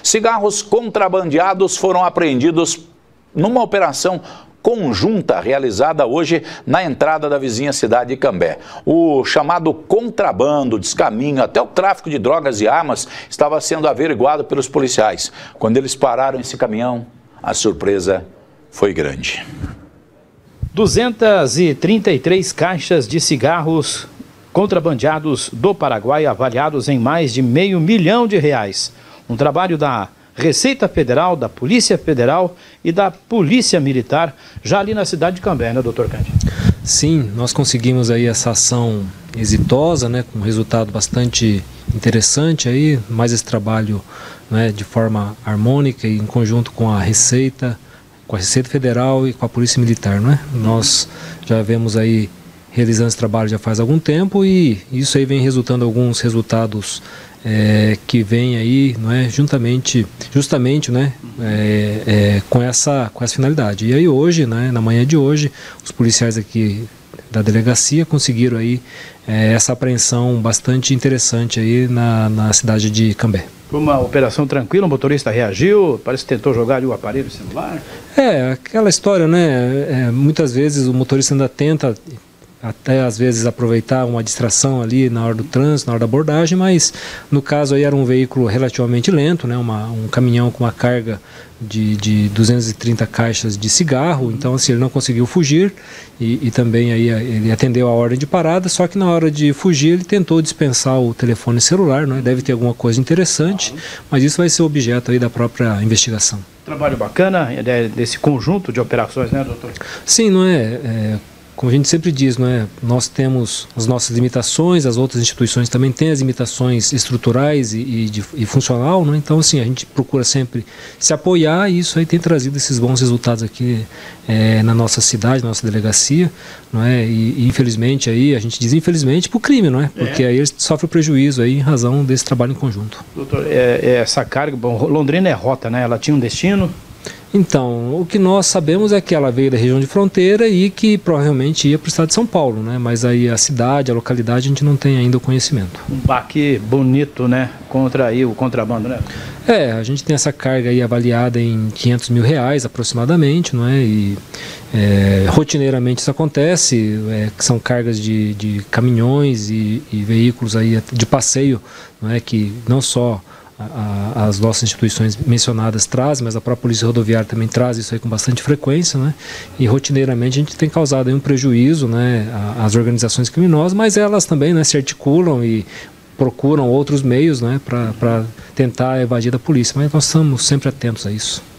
Cigarros contrabandeados foram apreendidos numa operação conjunta realizada hoje na entrada da vizinha cidade de Cambé. O chamado contrabando, descaminho, até o tráfico de drogas e armas estava sendo averiguado pelos policiais. Quando eles pararam esse caminhão, a surpresa foi grande. 233 caixas de cigarros contrabandeados do Paraguai, avaliados em mais de R$500 milhão. Um trabalho da Receita Federal, da Polícia Federal e da Polícia Militar, já ali na cidade de Cambé, né, doutor Cândido? Sim, nós conseguimos aí essa ação exitosa, né, com um resultado bastante interessante aí, mais esse trabalho, né, de forma harmônica e em conjunto com a Receita Federal e com a Polícia Militar, né? Nós já vemos aí realizando esse trabalho já faz algum tempo e isso aí vem resultando alguns resultados que vem aí, não é, justamente, né, com essa finalidade. E aí hoje, né, na manhã de hoje, os policiais aqui da delegacia conseguiram aí essa apreensão bastante interessante aí na cidade de Cambé. Foi uma operação tranquila, o motorista reagiu, parece que tentou jogar ali o aparelho celular. Aquela história, né, muitas vezes o motorista ainda tenta até às vezes aproveitar uma distração ali na hora do trânsito, na hora da abordagem, mas no caso aí era um veículo relativamente lento, né, um caminhão com uma carga de 230 caixas de cigarro, então assim, ele não conseguiu fugir e também aí ele atendeu a ordem de parada, só que na hora de fugir ele tentou dispensar o telefone celular, né, deve ter alguma coisa interessante, mas isso vai ser objeto aí da própria investigação. Trabalho bacana desse conjunto de operações, né, doutor? Sim, não é? Como a gente sempre diz, não é? Nós temos as nossas limitações, as outras instituições também têm as limitações estruturais e funcional, não é? Então, assim, a gente procura sempre se apoiar e isso aí tem trazido esses bons resultados aqui na nossa cidade, na nossa delegacia, não é? E infelizmente aí, a gente diz infelizmente para o crime, não é? Porque aí eles sofrem prejuízo aí em razão desse trabalho em conjunto. Doutor, essa carga, bom, Londrina é rota, né? Ela tinha um destino? Então, o que nós sabemos é que ela veio da região de fronteira e que provavelmente ia para o estado de São Paulo, né? Mas aí a cidade, a localidade, a gente não tem ainda o conhecimento. Um baque bonito, né? Contra aí o contrabando, né? A gente tem essa carga aí avaliada em R$500 mil aproximadamente, não é? E rotineiramente isso acontece, que são cargas de caminhões e veículos aí de passeio, não é? Que não só as nossas instituições mencionadas trazem, mas a própria Polícia Rodoviária também traz isso aí com bastante frequência, né? E rotineiramente a gente tem causado aí um prejuízo, né, às organizações criminosas, mas elas também, né, se articulam e procuram outros meios, né, para tentar evadir da polícia, mas nós estamos sempre atentos a isso.